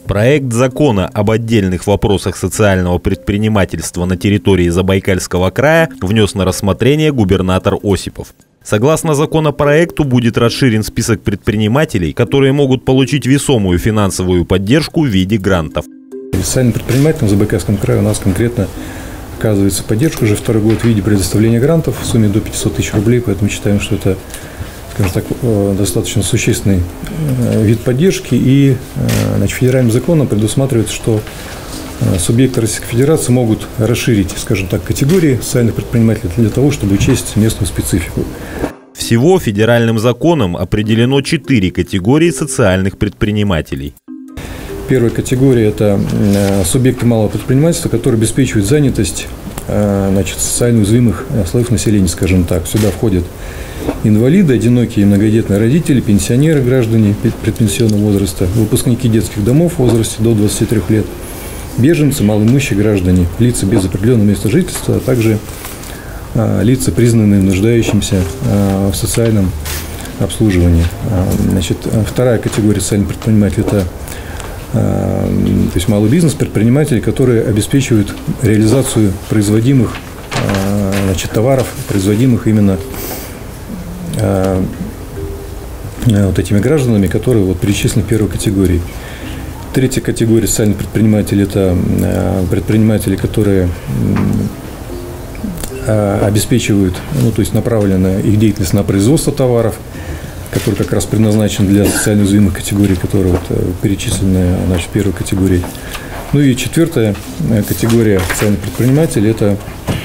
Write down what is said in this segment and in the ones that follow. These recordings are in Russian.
Проект закона об отдельных вопросах социального предпринимательства на территории Забайкальского края внес на рассмотрение губернатор Осипов. Согласно законопроекту, будет расширен список предпринимателей, которые могут получить весомую финансовую поддержку в виде грантов. Социальным предпринимателям в Забайкальском крае у нас конкретно оказывается поддержка уже второй год в виде предоставления грантов в сумме до 500 тысяч рублей, поэтому считаем, что это, скажем так, достаточно существенный вид поддержки. И федеральным законом предусматривается, что субъекты Российской Федерации могут расширить, скажем так, категории социальных предпринимателей для того, чтобы учесть местную специфику. Всего федеральным законом определено 4 категории социальных предпринимателей. Первая категория – это субъекты малого предпринимательства, которые обеспечивают занятость социально уязвимых слоев населения, скажем так. Сюда входят инвалиды, одинокие и многодетные родители, пенсионеры, граждане предпенсионного возраста, выпускники детских домов в возрасте до 23 лет, беженцы, малоимущие граждане, лица без определенного места жительства, а также лица, признанные нуждающимися в социальном обслуживании. Вторая категория социальных предпринимателей – это малый бизнес, предприниматели, которые обеспечивают реализацию производимых товаров, производимых именно этими гражданами, которые перечислены в первой категории. Третья категория социальных предпринимателей – это предприниматели, которые обеспечивают, направлена их деятельность на производство товаров, который как раз предназначен для социально уязвимых категорий, которые перечислены в первой категории. И четвертая категория социальных предпринимателей – это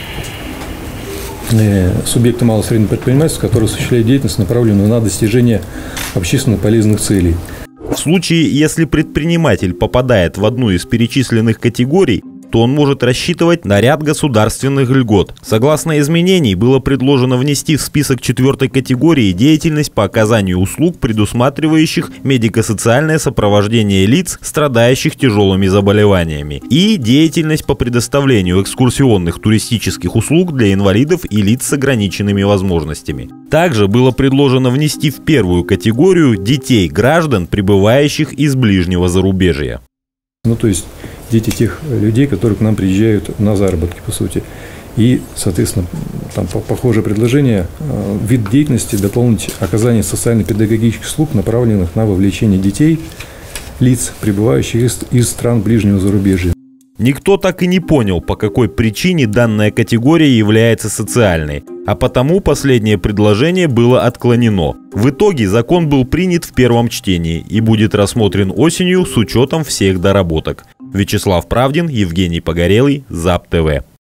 субъекты малого и среднего предпринимательства, которые осуществляют деятельность, направленную на достижение общественно полезных целей. В случае, если предприниматель попадает в одну из перечисленных категорий, то он может рассчитывать на ряд государственных льгот. Согласно изменений, было предложено внести в список 4-й категории деятельность по оказанию услуг, предусматривающих медико-социальное сопровождение лиц, страдающих тяжелыми заболеваниями, и деятельность по предоставлению экскурсионных туристических услуг для инвалидов и лиц с ограниченными возможностями. Также было предложено внести в первую категорию детей граждан, прибывающих из ближнего зарубежья. Дети тех людей, которые к нам приезжают на заработки, по сути. И, соответственно, там похожее предложение, вид деятельности дополнить оказание социально-педагогических услуг, направленных на вовлечение детей, лиц, прибывающих из стран ближнего зарубежья. Никто так и не понял, по какой причине данная категория является социальной, а потому последнее предложение было отклонено. В итоге закон был принят в первом чтении и будет рассмотрен осенью с учетом всех доработок. Вячеслав Правдин, Евгений Погорелый, ЗАП ТВ.